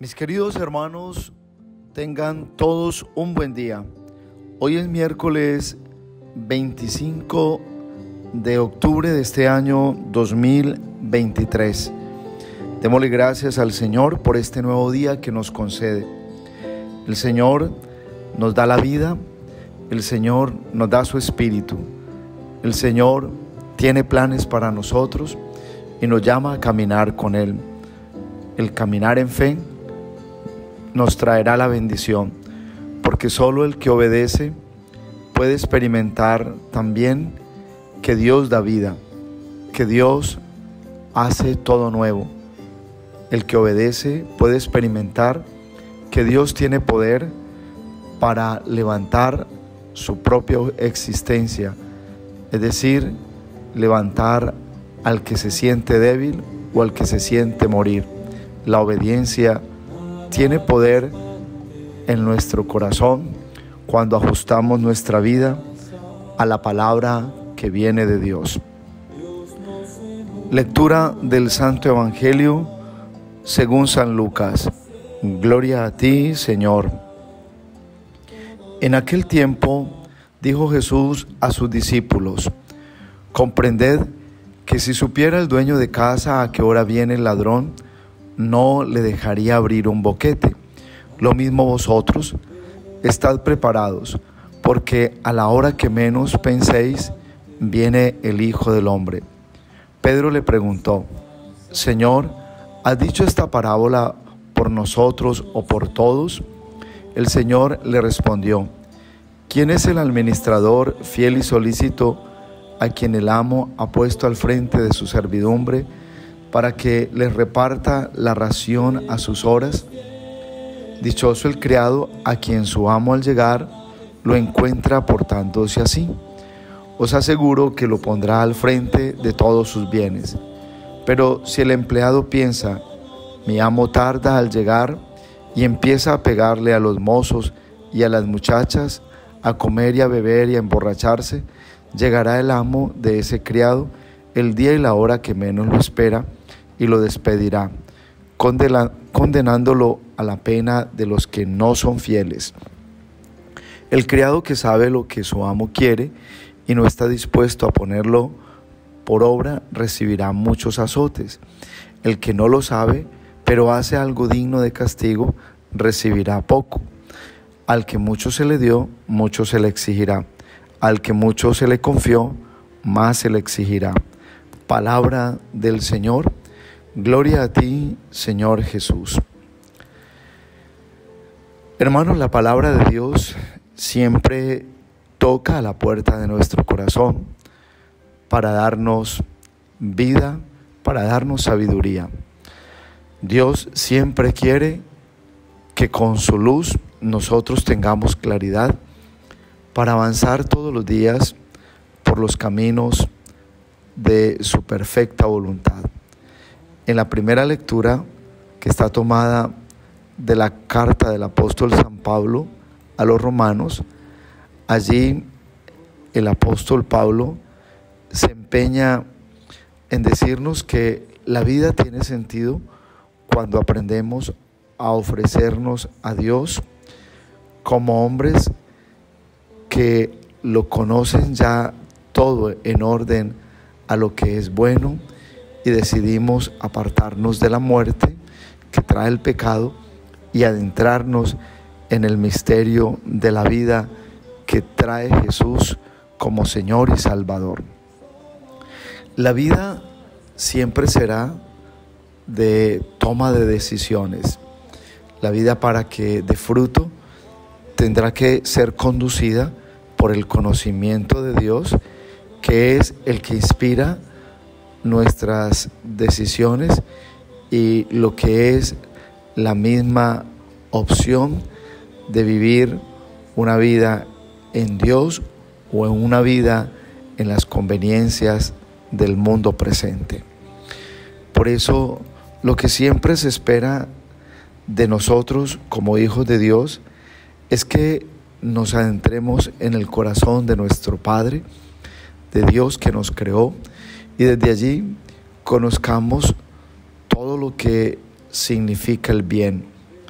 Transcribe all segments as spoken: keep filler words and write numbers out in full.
Mis queridos hermanos, tengan todos un buen día. Hoy es miércoles veinticinco de octubre de este año dos mil veintitrés. Démosle gracias al Señor por este nuevo día que nos concede. El Señor nos da la vida, el Señor nos da su espíritu. El Señor tiene planes para nosotros y nos llama a caminar con Él. El caminar en fe nos traerá la bendición, porque solo el que obedece puede experimentar también que Dios da vida, que Dios hace todo nuevo. El que obedece puede experimentar que Dios tiene poder para levantar su propia existencia, es decir, levantar al que se siente débil o al que se siente morir. La obediencia tiene poder en nuestro corazón cuando ajustamos nuestra vida a la palabra que viene de Dios. Lectura del Santo Evangelio según San Lucas. Gloria a ti, Señor. En aquel tiempo dijo Jesús a sus discípulos: comprended que si supiera el dueño de casa a qué hora viene el ladrón, no le dejaría abrir un boquete. Lo mismo vosotros, estad preparados, porque a la hora que menos penséis, viene el Hijo del Hombre. Pedro le preguntó: Señor, ¿has dicho esta parábola por nosotros o por todos? El Señor le respondió: ¿quién es el administrador fiel y solícito a quien el amo ha puesto al frente de su servidumbre para que les reparta la ración a sus horas? Dichoso el criado a quien su amo al llegar lo encuentra portándose así. Os aseguro que lo pondrá al frente de todos sus bienes. Pero si el empleado piensa: mi amo tarda al llegar, y empieza a pegarle a los mozos y a las muchachas, a comer y a beber y a emborracharse, llegará el amo de ese criado el día y la hora que menos lo espera, y lo despedirá, condenándolo a la pena de los que no son fieles. El criado que sabe lo que su amo quiere y no está dispuesto a ponerlo por obra, recibirá muchos azotes. El que no lo sabe, pero hace algo digno de castigo, recibirá poco. Al que mucho se le dio, mucho se le exigirá. Al que mucho se le confió, más se le exigirá. Palabra del Señor. Gloria a ti, Señor Jesús. Hermanos, la palabra de Dios siempre toca a la puerta de nuestro corazón para darnos vida, para darnos sabiduría. Dios siempre quiere que con su luz nosotros tengamos claridad para avanzar todos los días por los caminos de su perfecta voluntad. En la primera lectura, que está tomada de la carta del apóstol San Pablo a los romanos, allí el apóstol Pablo se empeña en decirnos que la vida tiene sentido cuando aprendemos a ofrecernos a Dios como hombres que lo conocen ya todo en orden a lo que es bueno, y decidimos apartarnos de la muerte que trae el pecado y adentrarnos en el misterio de la vida que trae Jesús como Señor y Salvador. La vida siempre será de toma de decisiones. La vida, para que dé fruto, tendrá que ser conducida por el conocimiento de Dios, que es el que inspira nuestras decisiones y lo que es la misma opción de vivir una vida en Dios o en una vida en las conveniencias del mundo presente. Por eso, lo que siempre se espera de nosotros como hijos de Dios es que nos adentremos en el corazón de nuestro Padre, de Dios que nos creó, y desde allí conozcamos todo lo que significa el bien,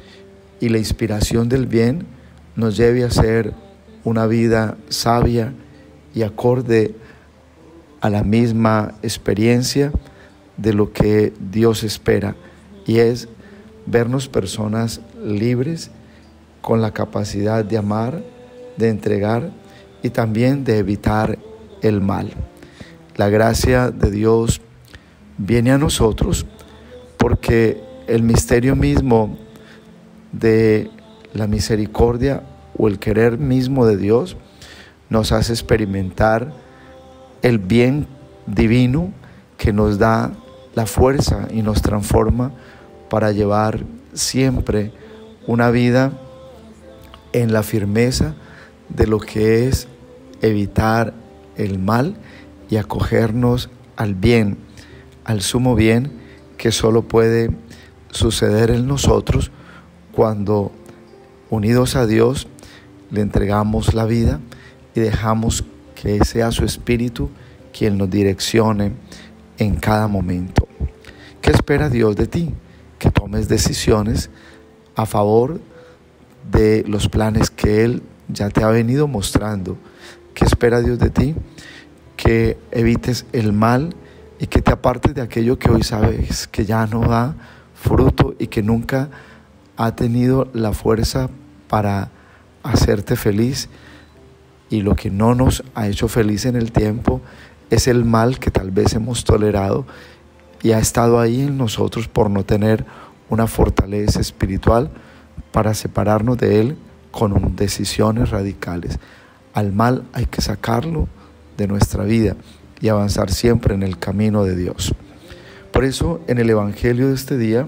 y la inspiración del bien nos lleve a hacer una vida sabia y acorde a la misma experiencia de lo que Dios espera, y es vernos personas libres con la capacidad de amar, de entregar y también de evitar el mal. La gracia de Dios viene a nosotros porque el misterio mismo de la misericordia o el querer mismo de Dios nos hace experimentar el bien divino que nos da la fuerza y nos transforma para llevar siempre una vida en la firmeza de lo que es evitar el mal y acogernos al bien, al sumo bien que solo puede suceder en nosotros cuando, unidos a Dios, le entregamos la vida y dejamos que sea su Espíritu quien nos direccione en cada momento. ¿Qué espera Dios de ti? Que tomes decisiones a favor de los planes que Él ya te ha venido mostrando. ¿Qué espera Dios de ti? Que evites el mal y que te apartes de aquello que hoy sabes que ya no da fruto y que nunca ha tenido la fuerza para hacerte feliz, y lo que no nos ha hecho feliz en el tiempo es el mal que tal vez hemos tolerado y ha estado ahí en nosotros por no tener una fortaleza espiritual para separarnos de él con decisiones radicales. Al mal hay que sacarlo de nuestra vida y avanzar siempre en el camino de Dios. Por eso en el Evangelio de este día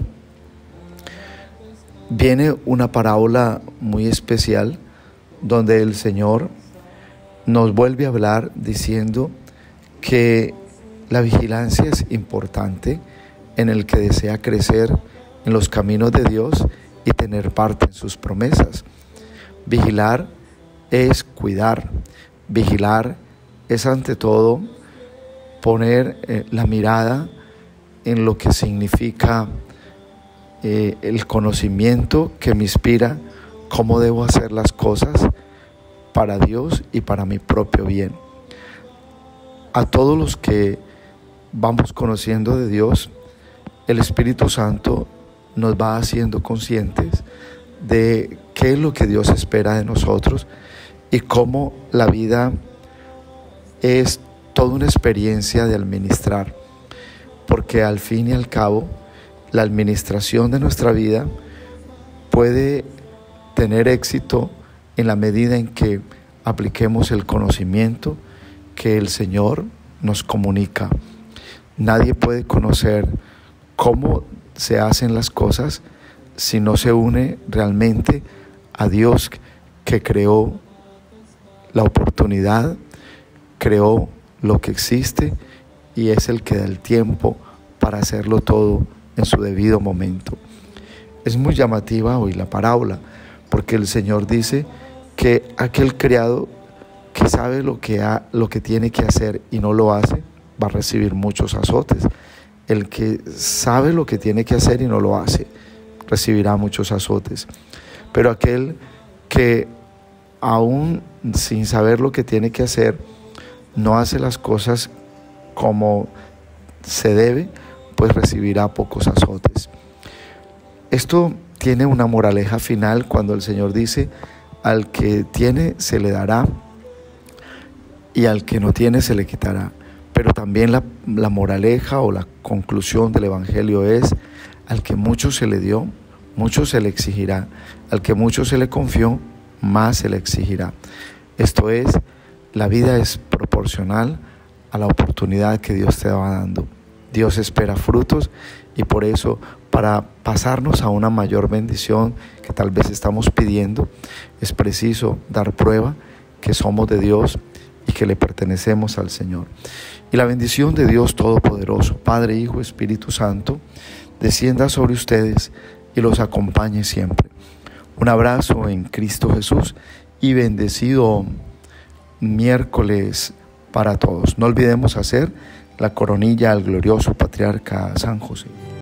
viene una parábola muy especial donde el Señor nos vuelve a hablar diciendo que la vigilancia es importante en el que desea crecer en los caminos de Dios y tener parte en sus promesas. Vigilar es cuidar. Vigilar es ante todo poner eh, la mirada en lo que significa eh, el conocimiento que me inspira cómo debo hacer las cosas para Dios y para mi propio bien. A todos los que vamos conociendo de Dios, el Espíritu Santo nos va haciendo conscientes de qué es lo que Dios espera de nosotros y cómo la vida es toda una experiencia de administrar, porque al fin y al cabo la administración de nuestra vida puede tener éxito en la medida en que apliquemos el conocimiento que el Señor nos comunica. Nadie puede conocer cómo se hacen las cosas si no se une realmente a Dios que creó la oportunidad, creó lo que existe y es el que da el tiempo para hacerlo todo en su debido momento. Es muy llamativa hoy la parábola, porque el Señor dice que aquel criado que sabe lo que, ha, lo que tiene que hacer y no lo hace, va a recibir muchos azotes. El que sabe lo que tiene que hacer y no lo hace, recibirá muchos azotes. Pero aquel que aún sin saber lo que tiene que hacer, no hace las cosas como se debe, pues recibirá pocos azotes. Esto tiene una moraleja final cuando el Señor dice: al que tiene se le dará y al que no tiene se le quitará. Pero también la, la moraleja o la conclusión del Evangelio es: al que mucho se le dio, mucho se le exigirá. Al que mucho se le confió, más se le exigirá. Esto es, la vida es proporcional a la oportunidad que Dios te va dando. Dios espera frutos y por eso, para pasarnos a una mayor bendición que tal vez estamos pidiendo, es preciso dar prueba que somos de Dios y que le pertenecemos al Señor. Y la bendición de Dios Todopoderoso, Padre, Hijo, Espíritu Santo, descienda sobre ustedes y los acompañe siempre. Un abrazo en Cristo Jesús y bendecido miércoles para todos. No olvidemos hacer la coronilla al glorioso patriarca San José.